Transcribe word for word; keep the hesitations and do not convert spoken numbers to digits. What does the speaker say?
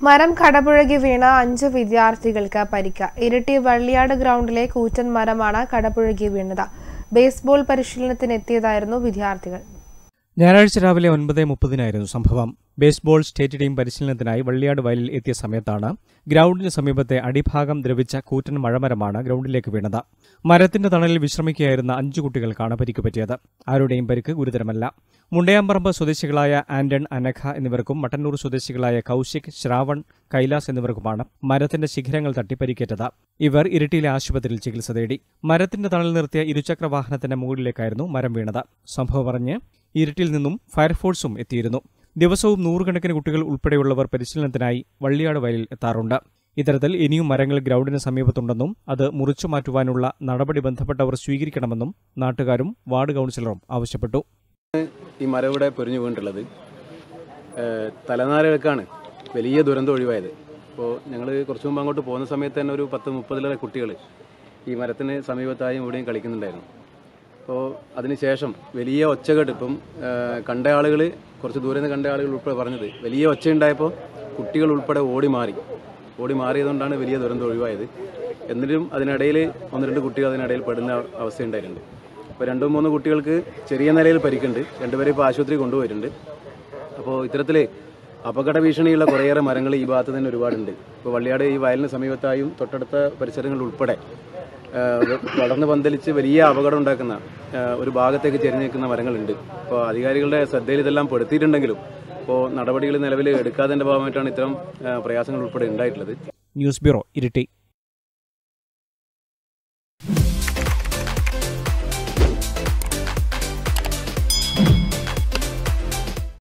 മരം കടപുഴകി വീണ അഞ്ച് വിദ്യാർത്ഥികൾക്ക് പരിക്ക്. ഇരിട്ടി വള്ളിയാട് ഗ്രൗണ്ടിലെ കൂറ്റൻ മരമാണ് കടപുഴകി വീണത്. ബേസ്ബോൾ പരിശീലനത്തിനെത്തിയതായിരുന്നു വിദ്യാർത്ഥികൾ. ഞായറാഴ്ച രാവിലെ ഒൻപത് മുപ്പതിനായിരുന്നു സംഭവം. ബേസ്ബോൾ സ്റ്റേറ്റ് ടീം പരിശീലനത്തിനായി വള്ളിയാട് വയലിൽ എത്തിയ സമയത്താണ് ഗ്രൗണ്ടിന് സമീപത്തെ അടിഭാഗം ദ്രവിച്ച കൂറ്റൻ മഴമരമാണ് ഗ്രൗണ്ടിലേക്ക് വീണത്. മരത്തിന്റെ തണലിൽ വിശ്രമിക്കുകയായിരുന്ന അഞ്ചു കുട്ടികൾക്കാണ് പരിക്ക് പറ്റിയത്. ആരുടെയും പരിക്ക് ഗുരുതരമല്ല. മുണ്ടയാമ്പറമ്പ് സ്വദേശികളായ ആന്റൺ, അനഘ എന്നിവർക്കും മട്ടന്നൂർ സ്വദേശികളായ കൌശിക്, ശ്രാവൺ, കൈലാസ് എന്നിവർക്കുമാണ് മരത്തിന്റെ ശിഖരങ്ങൾ തട്ടി പരിക്കേറ്റത്. ഇവർ ഇരിട്ടിയിലെ ആശുപത്രിയിൽ ചികിത്സ തേടി. മരത്തിന്റെ തണൽ നിർത്തിയ ഇരുചക്ര വാഹനത്തിന്റെ മുകളിലേക്കായിരുന്നു മരം വീണത്. സംഭവം അറിഞ്ഞ് ഇരിട്ടിയിൽ നിന്നും ഫയർഫോഴ്സും എത്തിയിരുന്നു. ദിവസവും നൂറുകണക്കിന് കുട്ടികൾ ഉൾപ്പെടെയുള്ളവർ പരിശീലനത്തിനായി വള്ളിയാട് വയലിൽ എത്താറുണ്ട്. ഇത്തരത്തിൽ ഇനിയും മരങ്ങൾ ഗ്രൗണ്ടിന് സമീപത്തുണ്ടെന്നും അത് മുറിച്ചു മാറ്റുവാനുള്ള നടപടി ബന്ധപ്പെട്ടവർ സ്വീകരിക്കണമെന്നും നാട്ടുകാരും വാർഡ് കൌൺസിലറും ആവശ്യപ്പെട്ടു. ഈ മരം ഇവിടെ പൊരിഞ്ഞു വീണിട്ടുള്ളത് തലനാരിഴക്കാണ് വലിയ ദുരന്തം ഒഴിവായത്. അപ്പോൾ ഞങ്ങൾ കുറച്ചു മുമ്പ് അങ്ങോട്ട് പോകുന്ന സമയത്ത് തന്നെ ഒരു പത്ത് മുപ്പതിലേറെ കുട്ടികൾ ഈ മരത്തിന് സമീപത്തായും ഇവിടെയും കളിക്കുന്നുണ്ടായിരുന്നു. അപ്പോൾ അതിനുശേഷം വലിയ ഒച്ചകെട്ട് ഇപ്പം കണ്ട ആളുകൾ, കുറച്ച് ദൂരെ നിന്ന് കണ്ട ആളുകൾ ഉൾപ്പെടെ പറഞ്ഞത്, വലിയ ഒച്ചയുണ്ടായപ്പോൾ കുട്ടികൾ ഉൾപ്പെടെ ഓടി മാറി ഓടി മാറിയതുകൊണ്ടാണ് വലിയ ദുരന്തം ഒഴിവായത്. എന്നിട്ടും അതിനിടയിൽ ഒന്ന് രണ്ട് കുട്ടികൾ അതിനിടയിൽ പെടുന്ന അവസ്ഥയുണ്ടായിട്ടുണ്ട്. അപ്പോൾ രണ്ടോ മൂന്നോ കുട്ടികൾക്ക് ചെറിയ നിലയിൽ പരിക്കുണ്ട്. രണ്ടുപേരെ ഇപ്പോൾ ആശുപത്രി കൊണ്ടുപോയിട്ടുണ്ട്. അപ്പോൾ ഇത്തരത്തിൽ അപകട ഭീഷണിയുള്ള കുറേയേറെ മരങ്ങൾ ഈ ഭാഗത്ത് തന്നെ ഒരുപാടുണ്ട്. ഇപ്പോൾ വള്ളിയാട് ഈ വയലിന് സമീപത്തായും തൊട്ടടുത്ത പരിസരങ്ങളിൽ ഉൾപ്പെടെ വളർന്ന് പന്തലിച്ച് വലിയ അപകടം ഉണ്ടാക്കുന്ന ഒരു ഭാഗത്തേക്ക് ചെരിഞ്ഞ് നിൽക്കുന്ന മരങ്ങളുണ്ട്. അപ്പോൾ അധികാരികളുടെ ശ്രദ്ധയിൽ ഇതെല്ലാം പെടുത്തിയിട്ടുണ്ടെങ്കിലും ഇപ്പോൾ നടപടികൾ നിലവിൽ എടുക്കാത്തതിൻ്റെ ഭാഗമായിട്ടാണ് ഇത്തരം പ്രയാസങ്ങൾ ഉൾപ്പെടെ ഉണ്ടായിട്ടുള്ളത്. News bureau, Iritty.